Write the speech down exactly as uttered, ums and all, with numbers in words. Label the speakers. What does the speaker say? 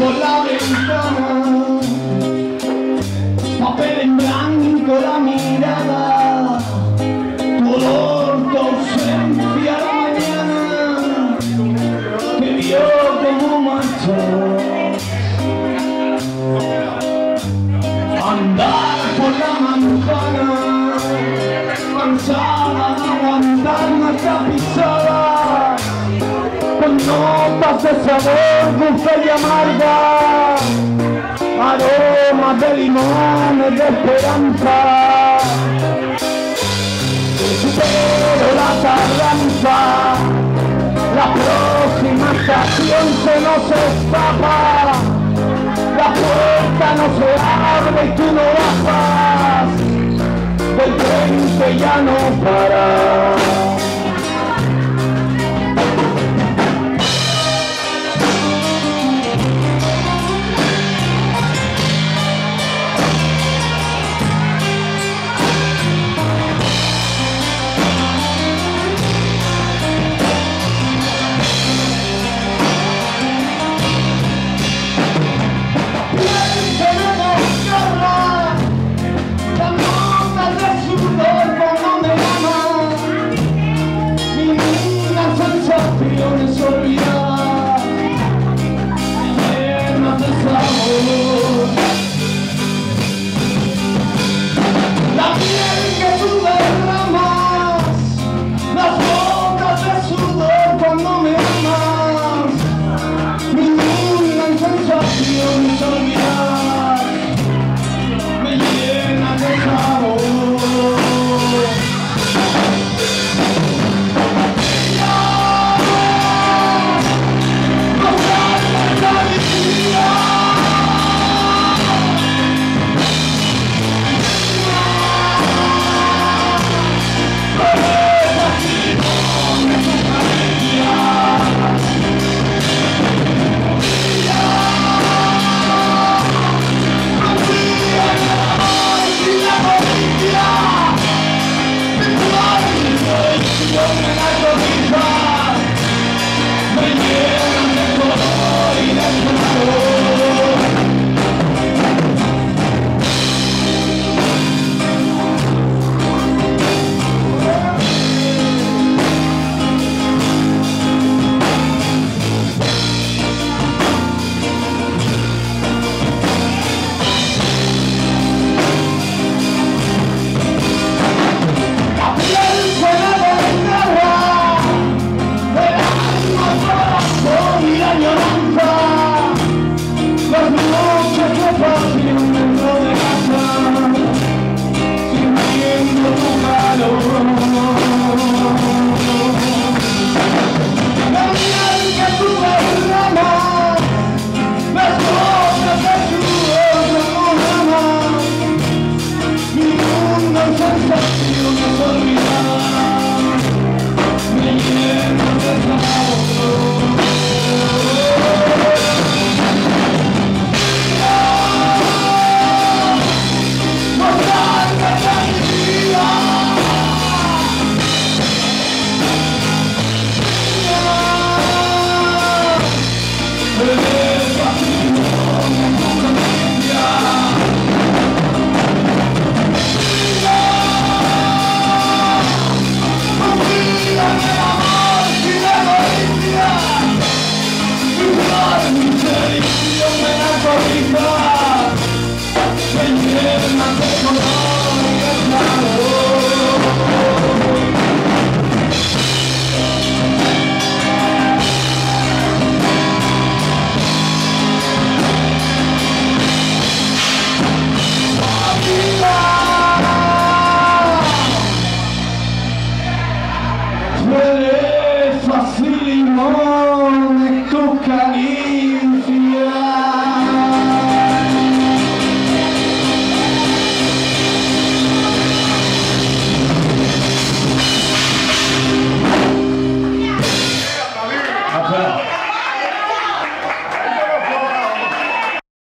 Speaker 1: por la ventana, papel en blanco la mirada, color tu ausencia la mañana, que vio como marchó. Andar por la manzana, cansada de aguantar nuestra pisada, con notas de sabor dulce y amarga, aromas de limones de esperanza. Pero la tardanza, la próxima estación se nos escapa, la puerta no se abre y tú no bajas del tren que ya no para.